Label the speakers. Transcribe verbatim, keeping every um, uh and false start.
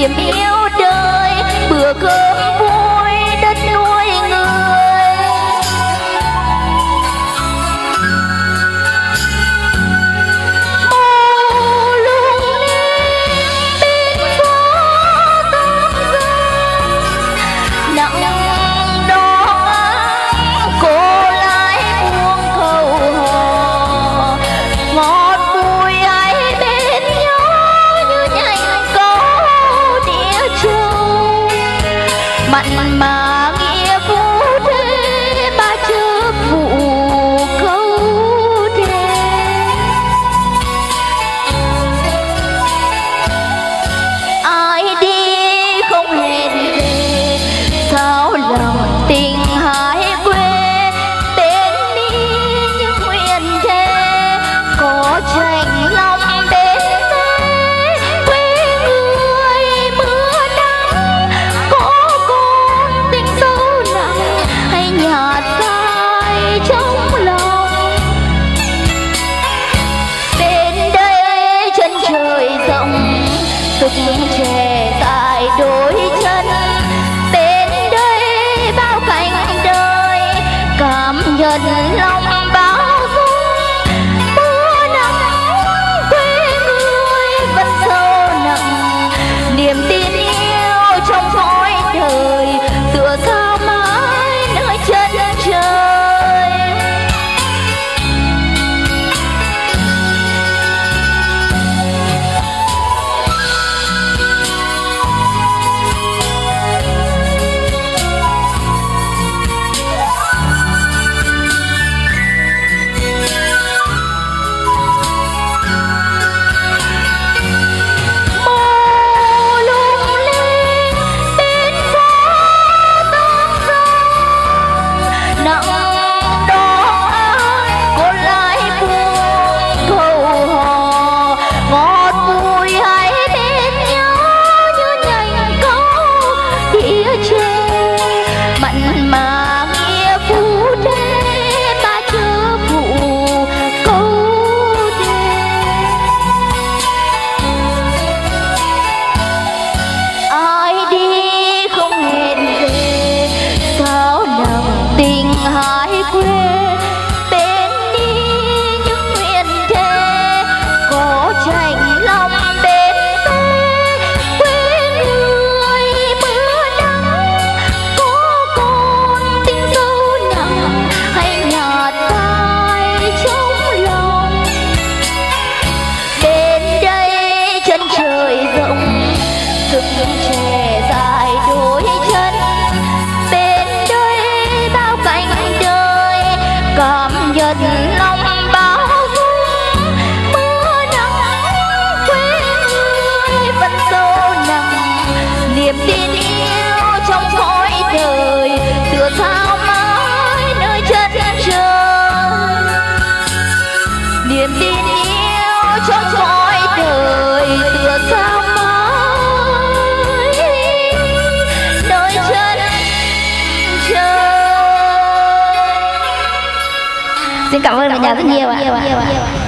Speaker 1: niềm yêu đời, bữa cơm vui đất nuôi người. Màu lung linh bên phố tóc dài, nặng đó cô lại buông câu hò, ngọt bùi ấy bên nhau như nhành có đĩa trâu. Mặn mà nghĩa phú thế ba chữ phụ câu thề. Ai đi không hẹn về, sao lòng tình hai quê. Tên đi như nguyện thề, có tranh lòng bên thế. Quê người mưa nắng, có con tình sâu nặng hay nhạt phai trong lòng. Bên đây chân trời rộng, sức trẻ dài đôi chân. Bên đây bao cảnh đời, cảm nhận lòng bao dung. Mưa nắng quê người vẫn sâu nặng, niềm tin yêu trong cõi đời, tựa sao mãi nơi chân trời. Màu lung linh bên phố tóc dài, nặng đó cô lại buông câu hò, ngọt bùi ấy bên nhau như nhành có đĩa chê. Mặn mà nghĩa phú thế ba chữ phụ câu thề. Ai đi không hẹn về, sao nặng tình hai quê. Tên đi những nguyện thề, có tranh lòng bên thế. Quê người mưa nắng, có con tình sâu nặng hay nhạt phai trong lòng. Bên đây chân trời rộng, sức trẻ dài đôi chân. Bên đây bao cảnh đời, cảm nhận lòng bao dung. Mưa nắng quê người vẫn sâu nặng, niềm tin yêu trong cõi đời, tựa sao mãi nơi chân trời. Niềm tin yêu trong cõi đời, tựa sao mãi nơi chân trời. Xin cảm ơn cả nhà rất nhiều ạ.